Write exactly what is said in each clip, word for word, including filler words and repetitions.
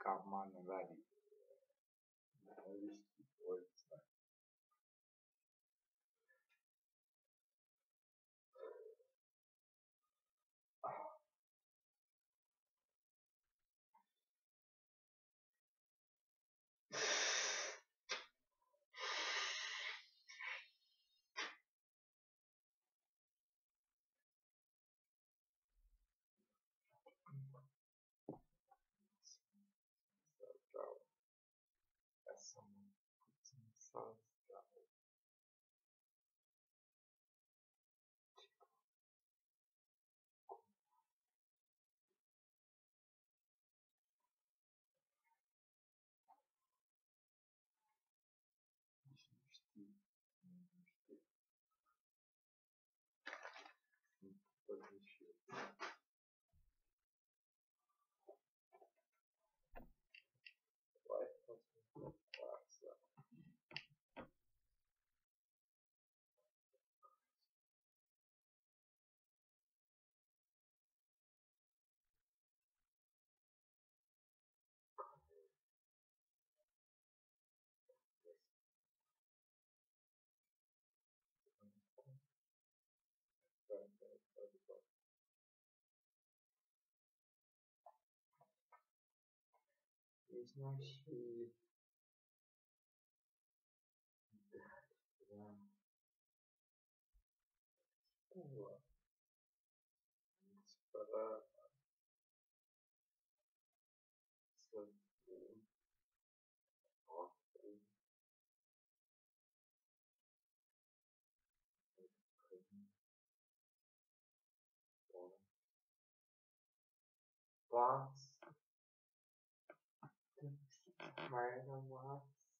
Kaman Valley. Analisti Polska. As someone puts himself down, Steve, position. Why not? Износили. Да. Было. Пора. Свободу. Вас. Майна вас.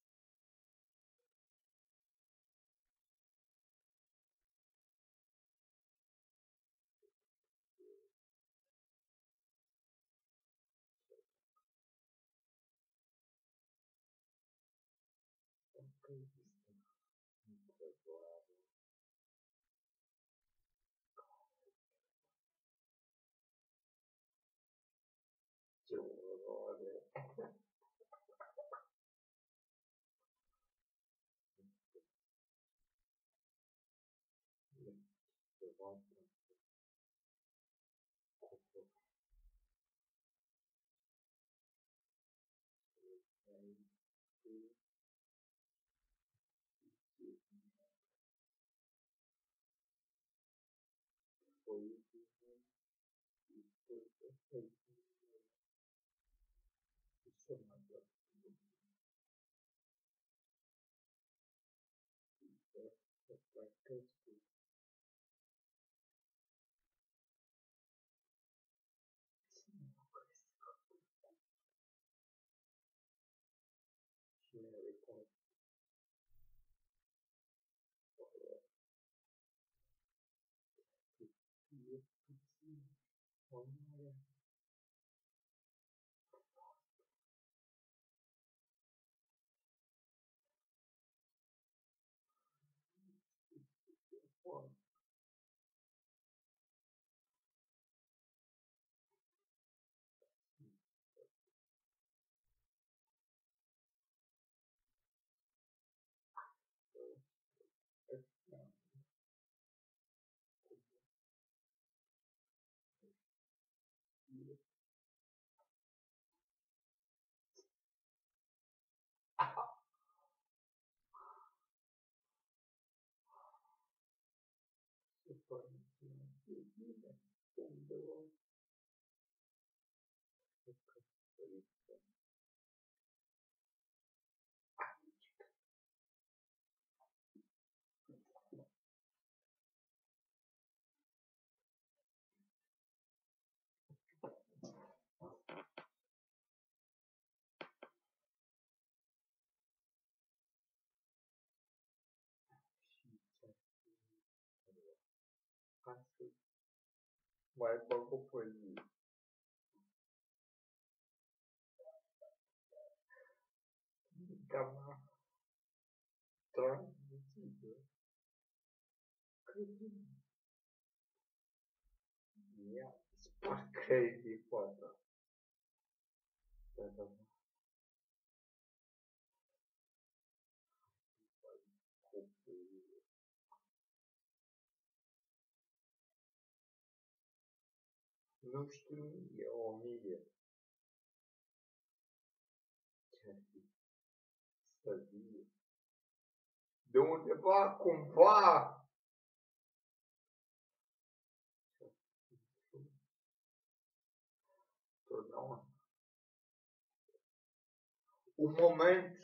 Vai pouco poesia. Cama transmitida. Yeah, it's crazy photo. nu știu, e o mie. Ce-ar fi? Să fie. De undeva, cumva. Totdeauna. Un moment.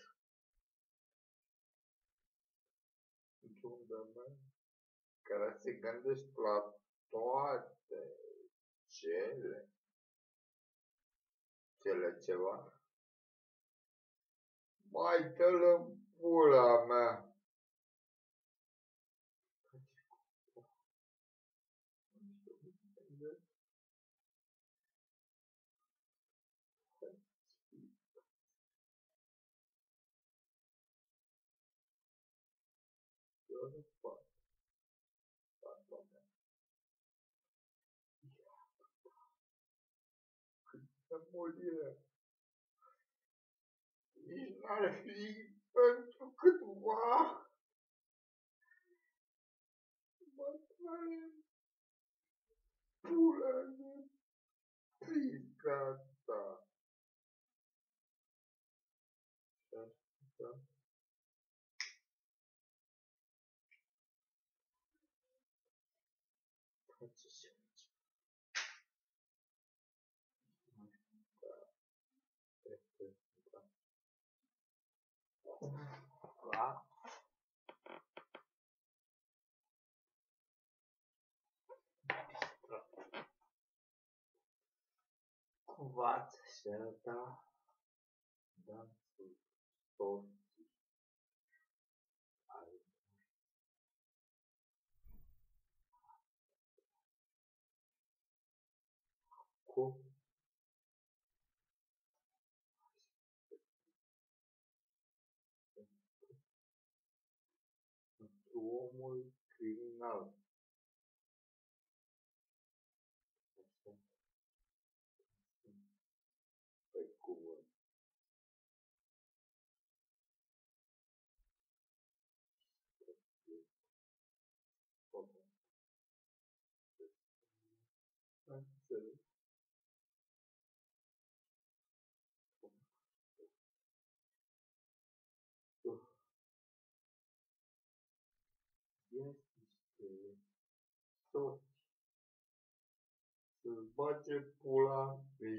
Într-un moment care se gândește la toate cele. Cele ceva. Mai dă-l în pula mea. Câtă murire. Nici n-ar fi pentru câtva. Mă taie pula de pica ta. Da. Face-și da. Cumva certa dansul sorții. Cu omul criminal. Pe cuvânt. Înțeleg. Este soți. Să-ți bage pula